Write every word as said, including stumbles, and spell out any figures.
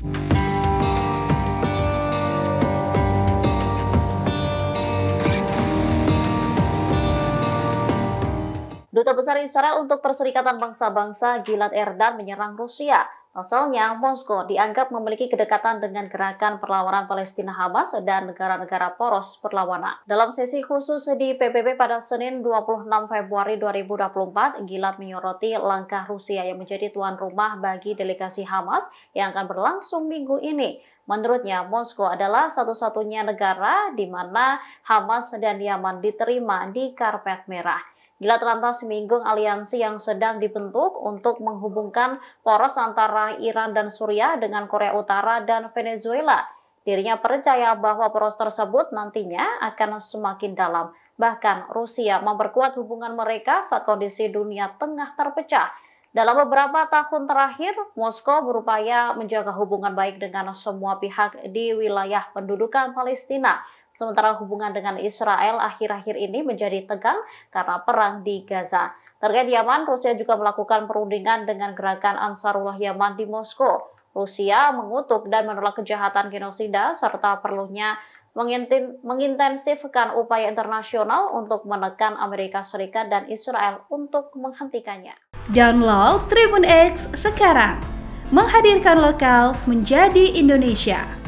Duta Besar Israel untuk Perserikatan Bangsa-Bangsa Gilad Erdan menyerang Rusia. Pasalnya, Moskow dianggap memiliki kedekatan dengan gerakan perlawanan Palestina Hamas dan negara-negara poros perlawanan. Dalam sesi khusus di P B B pada Senin dua puluh enam Februari dua ribu dua puluh empat, Gilad menyoroti langkah Rusia yang menjadi tuan rumah bagi delegasi Hamas yang akan berlangsung minggu ini. Menurutnya, Moskow adalah satu-satunya negara di mana Hamas dan Yaman diterima di karpet merah. Gilad lantas menyinggung aliansi yang sedang dibentuk untuk menghubungkan poros antara Iran dan Suriah dengan Korea Utara dan Venezuela. Dirinya percaya bahwa poros tersebut nantinya akan semakin dalam. Bahkan Rusia memperkuat hubungan mereka saat kondisi dunia tengah terpecah. Dalam beberapa tahun terakhir, Moskow berupaya menjaga hubungan baik dengan semua pihak di wilayah pendudukan Palestina. Sementara hubungan dengan Israel akhir-akhir ini menjadi tegang karena perang di Gaza. Terkait Yaman, Rusia juga melakukan perundingan dengan gerakan Ansarullah Yaman di Moskow. Rusia mengutuk dan menolak kejahatan genosida serta perlunya mengintensifkan upaya internasional untuk menekan Amerika Serikat dan Israel untuk menghentikannya. Download Tribun X sekarang, menghadirkan lokal menjadi Indonesia.